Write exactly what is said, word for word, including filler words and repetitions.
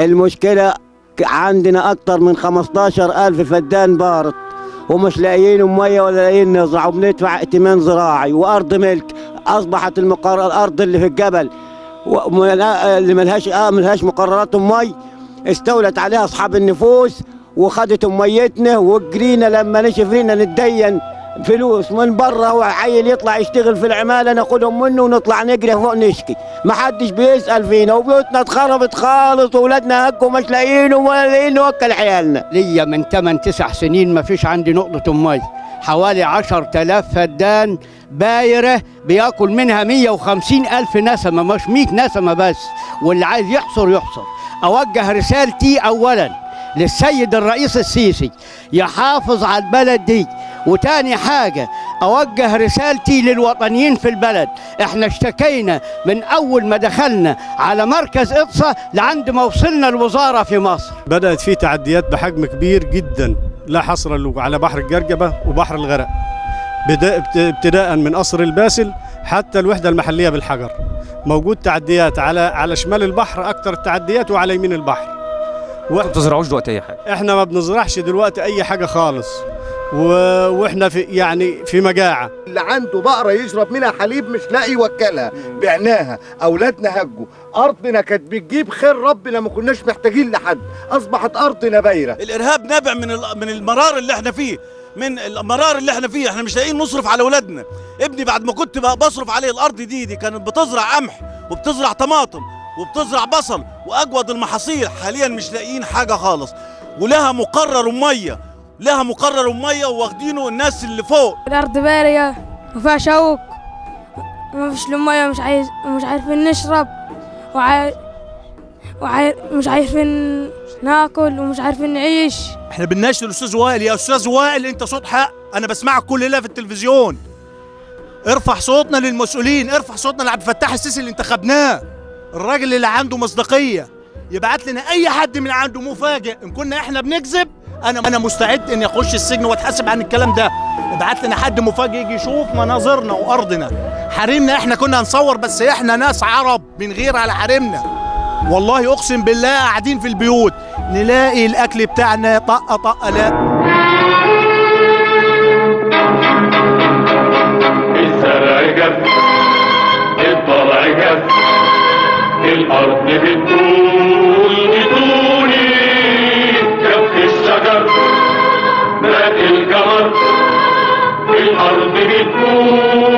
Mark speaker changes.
Speaker 1: المشكلة عندنا أكتر من خمستاشر ألف فدان بارط ومش لاقيين مية ولا لاقيين نزرع، وبندفع ائتمان زراعي وأرض ملك. أصبحت المقر... الأرض اللي في الجبل اللي ملهاش آه ملهاش مقررات مي استولت عليها أصحاب النفوس وخدت ميتنا، وجرينا لما نشف رينا نتدين فلوس من بره. هو عيل يطلع يشتغل في العماله ناخدهم منه ونطلع نجري فوق نشكي، ما حدش بيسال فينا، وبيوتنا اتخربت خالص واولادنا هجوا مش لاقيينهم ولا لاقيين نوكل عيالنا.
Speaker 2: ليا من ثمان تسع سنين ما فيش عندي نقطه مي، حوالي عشرة آلاف فدان بايره بياكل منها مية وخمسين ألف نسمه، مش مية نسمه بس، واللي عايز يحصر يحصر. اوجه رسالتي اولا للسيد الرئيس السيسي يحافظ على البلد دي، وتاني حاجة أوجه رسالتي للوطنيين في البلد. احنا اشتكينا من أول ما دخلنا على مركز إقصى لعند ما وصلنا الوزارة في مصر.
Speaker 3: بدأت في تعديات بحجم كبير جدا لا حصر له على بحر الجرجبة وبحر الغرق، ابتداء من قصر الباسل حتى الوحدة المحلية بالحجر. موجود تعديات على على شمال البحر أكثر التعديات، وعلى يمين البحر.
Speaker 4: ما بتزرعوش دلوقتي اي حاجه؟
Speaker 3: احنا ما بنزرعش دلوقتي اي حاجه خالص، و... واحنا في يعني في مجاعه.
Speaker 5: اللي عنده بقره يشرب منها حليب مش لاقي يوكلها، بعناها، اولادنا هجوا، ارضنا كانت بتجيب خير ربنا، ما كناش محتاجين لحد، اصبحت ارضنا بايره.
Speaker 6: الارهاب نابع من من المرار اللي احنا فيه، من المرار اللي احنا فيه، احنا مش لاقيين نصرف على اولادنا. ابني بعد ما كنت بقى بصرف عليه الارض دي دي كانت بتزرع قمح وبتزرع طماطم وبتزرع بصل واجود المحاصيل، حاليا مش لاقيين حاجه خالص، ولها مقرر ميه، لها مقرر ميه وواخدينه الناس اللي فوق.
Speaker 7: الارض باريه وفيها شوك وما فيش ميه، مش عايز مش عارفين نشرب، وعاي... وعاي... مش عارفين ناكل ومش عارفين نعيش.
Speaker 6: احنا بنناشد الاستاذ وائل، يا استاذ وائل انت صوت حق، انا بسمعك كل ليله في التلفزيون، ارفع صوتنا للمسؤولين، ارفع صوتنا لعبد الفتاح السيسي اللي انتخبناه، الراجل اللي عنده مصداقيه، يبعت لنا اي حد من عنده مفاجئ. ان كنا احنا بنكذب انا انا مستعد اني اخش السجن واتحاسب عن الكلام ده. ابعت لنا حد مفاجئ يجي يشوف مناظرنا وارضنا. حريمنا احنا كنا نصور، بس احنا ناس عرب بنغير على حريمنا. والله اقسم بالله قاعدين في البيوت نلاقي الاكل بتاعنا طقه طقه. لا
Speaker 8: الزرع جف، الضرع جف، الأرض بتقول بدوني، جف الشجر مات القمر، الأرض بتقول